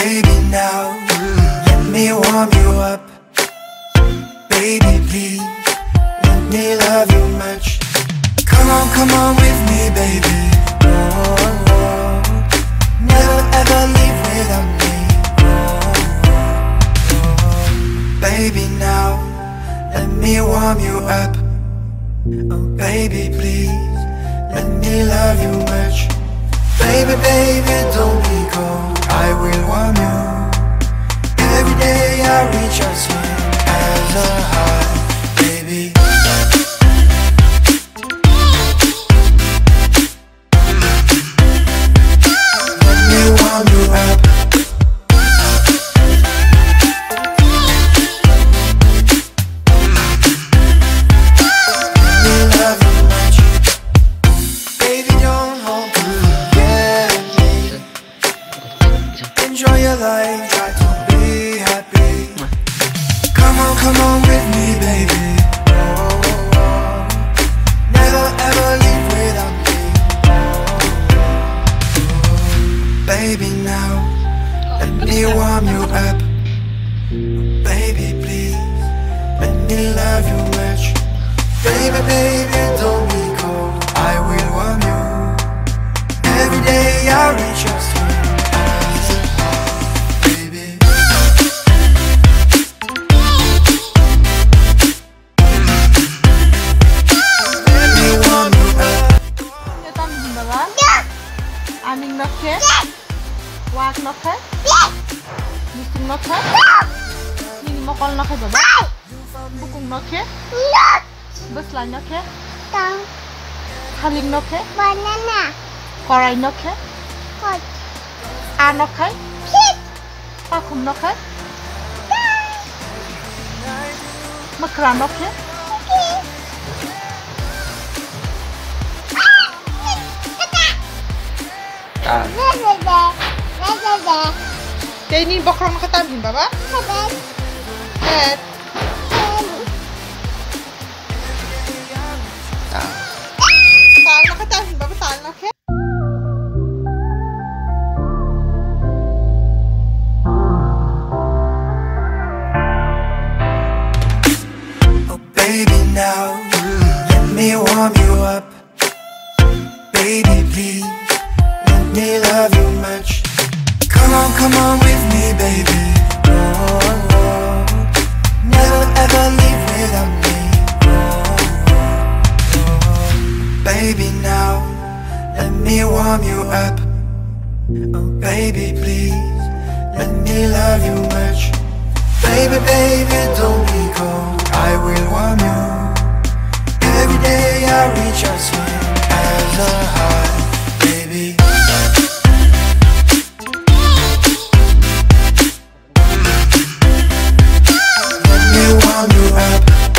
Baby, now let me warm you up. Baby, please let me love you much. Come on with me, baby. Oh, never ever leave without me. Baby, now let me warm you up. Oh, baby, please let me love you much. Baby, baby, don't be cold, I will warm you. Every day I reach out sweet as a heart, baby. Let me warm you up. Let me love you much. Baby, don't hold me. Enjoy your life, try to be happy. Come on with me, baby. Oh, never ever leave without me. Baby, now let me warm you up. Baby, please let me love you much. Baby, baby, don't be cold, I will warm you. Every day I reach out to you. Aning nó khét, quạt nó khét, musung nó khét, nhìn một con nó khét rồi, bukung nó khét, bớt lại nó khét, haling nó khét, korai nó khét, nó khét, pakum nó khét, makra nó khét. Ini bokrong ketamin, Baba? Head. Taal na ketamin, Baba, taal na ke? Oh, baby, now let me warm you up. Baby, please let me love you much. Come on with me, baby. Oh, never ever leave without me. Baby, now let me warm you up. Oh, baby, please let me love you much. Baby, baby, don't be cold, I will warm you. Every day I reach out sweet as a heart, baby. Warm you up.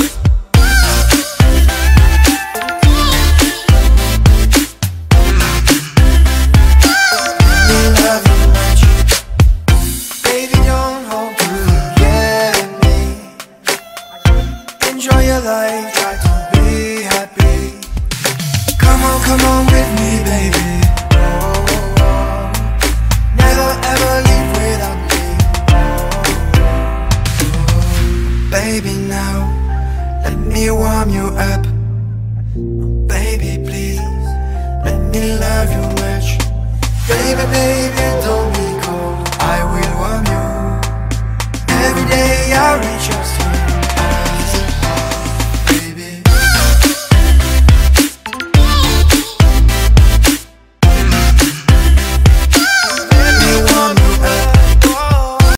We love you much. Baby, don't hold me. Enjoy your life, try to be happy. Come on with me, baby. Oh, never ever leave without me. Baby, now let me warm you up. Baby, please let me love you much. Baby, baby, don't be cold, I will warm you. Every day I